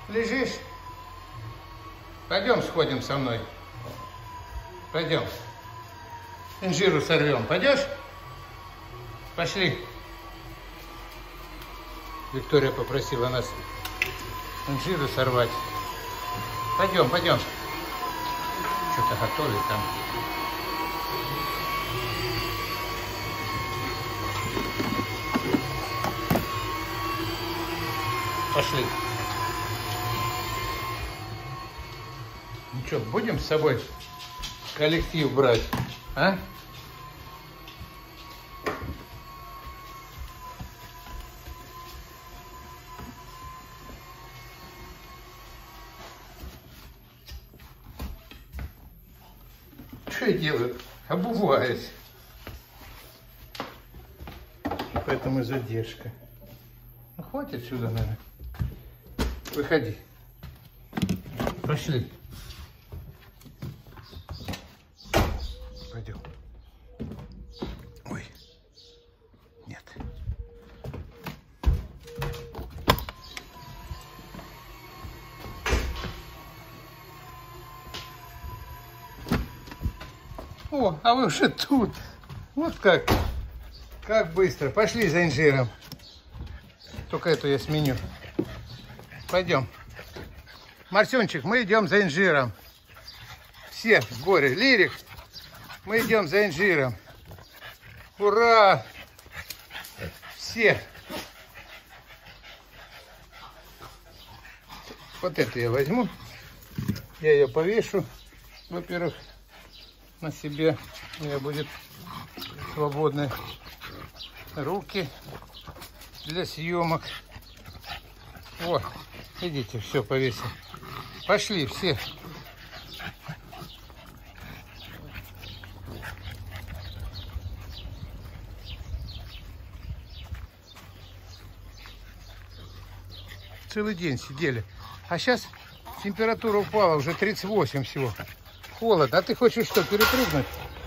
Лежишь? Пойдем сходим со мной. Пойдем. Инжиру сорвем. Пойдешь? Пошли. Виктория попросила нас инжиру сорвать. Пойдем, пойдем. Что-то готовит там. Пошли. Ну что, будем с собой коллектив брать, а? Что я делаю? Обуваюсь. Поэтому задержка. Ну, хватит сюда, наверное. Выходи. Пошли. Пойдем. Ой. Нет. О, а вы уже тут. Вот как. Как быстро. Пошли за инжиром. Только эту я сменю. Пойдем. Марсенчик, мы идем за инжиром. Все в сборе. Лирик, мы идем за инжиром. Ура! Все. Вот эту я возьму. Я ее повешу. Во-первых, на себе. У меня будет свободные руки для съемок. Вот, видите, все повесил. Пошли все. Целый день сидели. А сейчас температура упала, уже 38 всего. Холодно. А ты хочешь что, перепрыгнуть?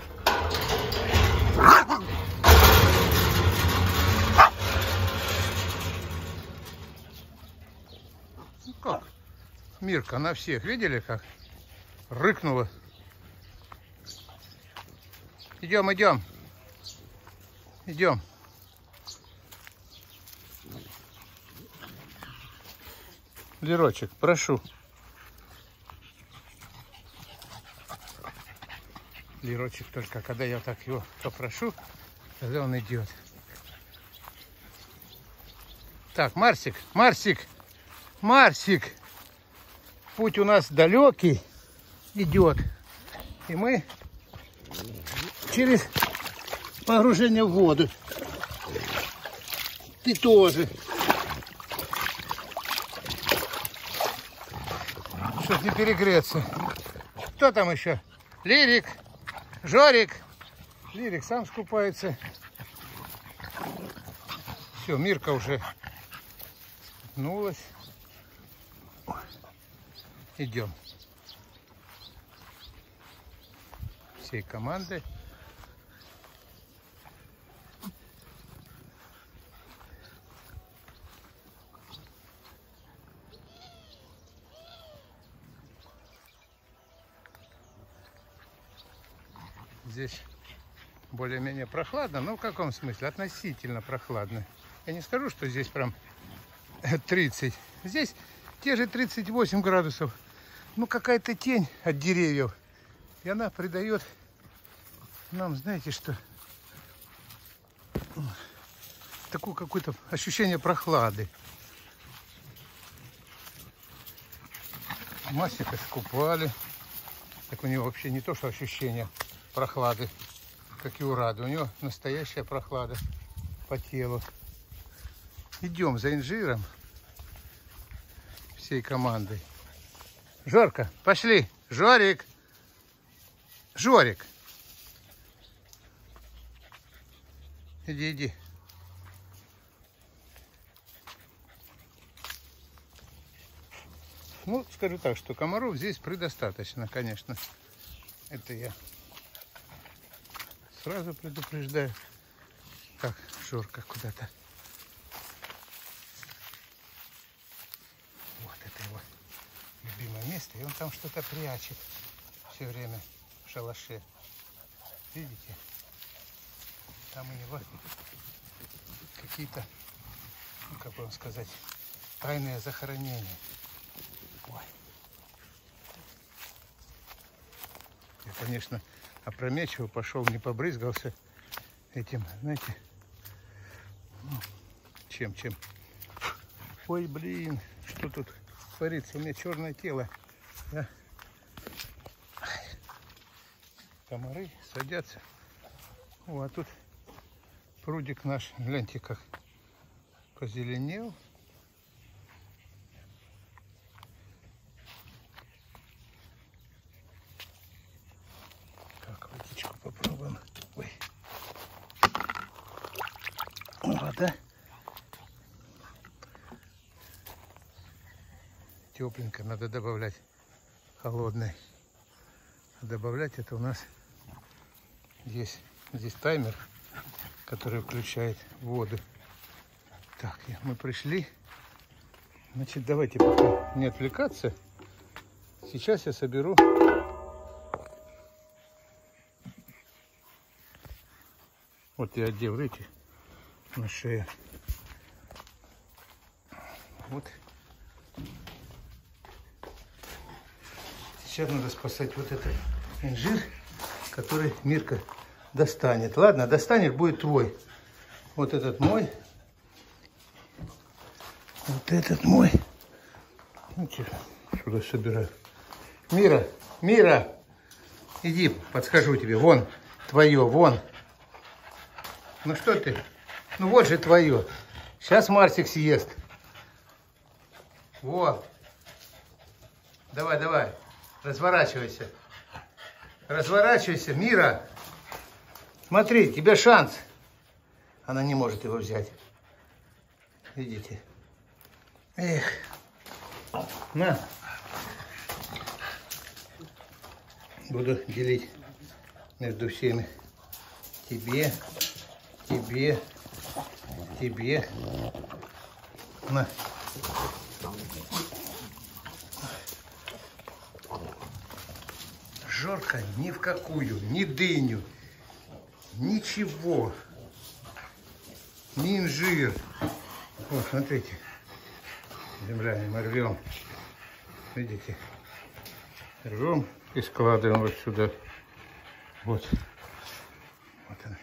Ну как? Мирка на всех. Видели как? Рыкнула. Идем, идем. Идем. Лерочек, прошу. Лерочек только, когда я так его попрошу, тогда он идет. Так, Марсик, Марсик, Марсик. Путь у нас далекий идет. И мы через погружение в воду. Ты тоже. Чтоб не перегреться. Кто там еще? Лирик, Жорик. Лирик сам скупается. Все, Мирка уже скупнулась. Идем. Всей командой. Здесь более-менее прохладно, но в каком смысле? Относительно прохладно. Я не скажу, что здесь прям 30. Здесь те же 38 градусов. Ну, какая-то тень от деревьев. И она придает нам, знаете что, такое какое-то ощущение прохлады. Масика скупали. Так у него вообще не то, что ощущение прохлады, как и у Рады. У него настоящая прохлада по телу. Идем за инжиром всей командой. Жорка, пошли. Жорик. Жорик. Иди, иди. Ну, скажу так, что комаров здесь предостаточно, конечно. Это я сразу предупреждаю. Так, Жорка куда-то. Вот это его. место, и он там что-то прячет все время в шалаше. Видите? Там у него какие-то, ну, как бы вам сказать, тайные захоронения. Ой. Я, конечно, опрометчиво пошел, не побрызгался этим, знаете, ну, чем. Ой, блин, что тут творится? У меня черное тело. Да? Комары садятся. О, а тут прудик наш, гляньте, как позеленел. Так, водичку попробуем. Ой. Вода. Тепленько, надо добавлять холодной. Добавлять это у нас есть здесь таймер, который включает воду. Так, мы пришли. Значит, давайте пока не отвлекаться. Сейчас я соберу вот я одел эти на шею. Вот. Сейчас надо спасать вот этот инжир, который Мирка достанет. Ладно, достанешь, будет твой. Вот этот мой. Вот этот мой. Ну, сюда собираю. Мира, иди, подскажу тебе. Вон, твое, вон. Ну что ты? Ну вот же твое. Сейчас Марсик съест. Во. Давай. Разворачивайся. Разворачивайся, Мира. Смотри, тебе шанс. Она не может его взять. Видите? Эх. На. Буду делить между всеми. Тебе. На. Жорка ни в какую, ни дыню, ничего, ни инжир. Вот, смотрите, земля мы рвем, видите, рвем и складываем вот сюда. Вот она.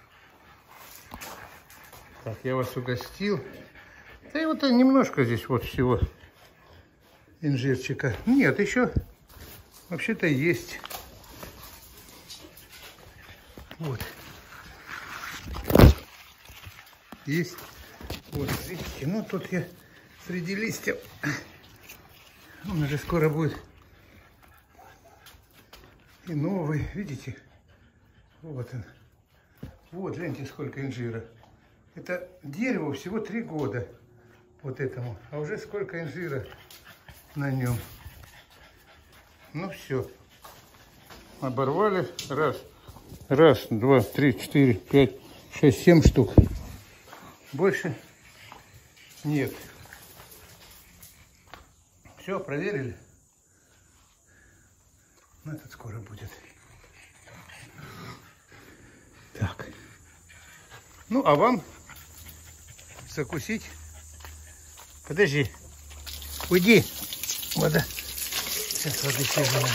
Так, я вас угостил. Да и вот немножко здесь вот всего инжирчика. Нет, еще вообще-то есть. Вот. Есть. Вот, видите, ну тут я среди листьев. Он уже скоро будет и новый, видите? Вот он. Вот, гляньте, сколько инжира. Это дерево всего 3 года. Вот этому. А уже сколько инжира на нем. Ну все. Оборвали. Раз, 2, 3, 4, 5, 6, 7 штук. Больше нет. Все, проверили. Ну, этот скоро будет. Так. Ну, а вам закусить. Подожди. Уйди. Вода. Сейчас воды сожжем.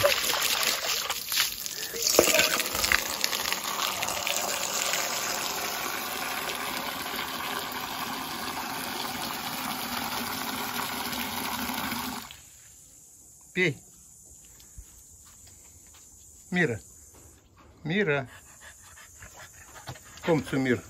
Пей. Мира. Комцу мир.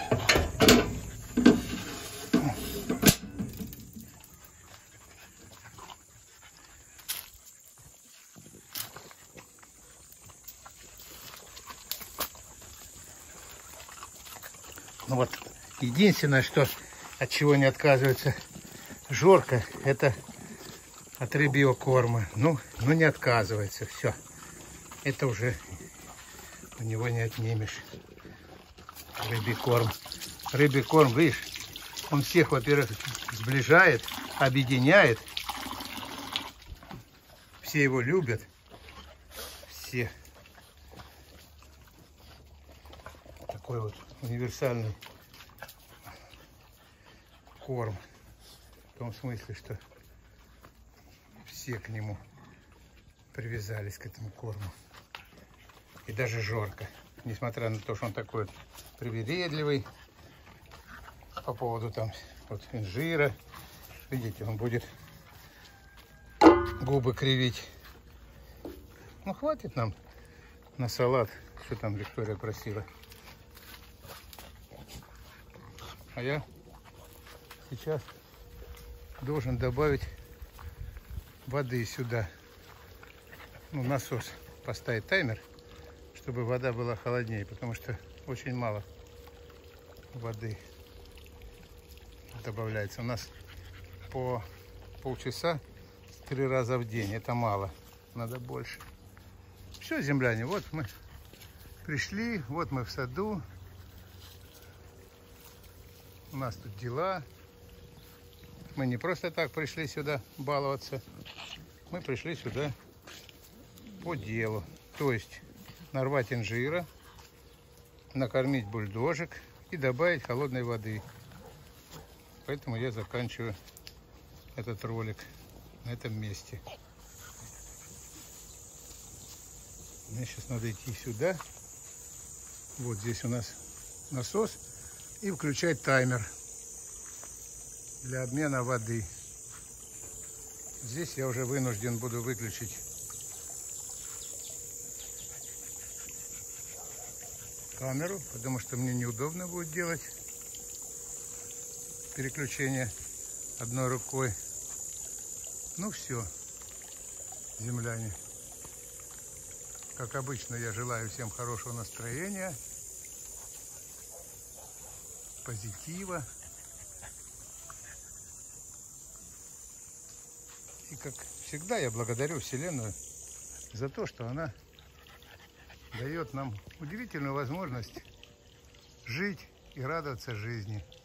Ну вот, единственное, что от чего не отказывается Жорка, это от рыбьего корма. Ну не отказывается. Все. Это уже у него не отнимешь. Рыбий корм. Рыбий корм, видишь, он всех, во-первых, сближает, объединяет. все его любят. Все. Такой вот универсальный корм. В том смысле, что все к нему привязались, к этому корму. И даже Жорка. Несмотря на то, что он такой вот привередливый по поводу там вот инжира. Видите, он будет губы кривить. Ну, хватит нам на салат, что там Виктория просила. А я сейчас должен добавить воды сюда. Ну, насос, поставить таймер, чтобы вода была холоднее, потому что очень мало воды добавляется. У нас по полчаса 3 раза в день. Это мало. Надо больше. Все, земляне, вот мы пришли, вот мы в саду. У нас тут дела. Мы не просто так пришли сюда баловаться. Мы пришли сюда по делу. То есть нарвать инжира, накормить бульдожек и добавить холодной воды. Поэтому я заканчиваю этот ролик на этом месте. Мне сейчас надо идти сюда. Вот здесь у нас насос. И включать таймер для обмена воды. Здесь я уже вынужден буду выключить камеру, потому что мне неудобно будет делать переключение одной рукой. Ну все, земляне. Как обычно, я желаю всем хорошего настроения, позитива. И как всегда я благодарю Вселенную за то, что она дает нам удивительную возможность жить и радоваться жизни.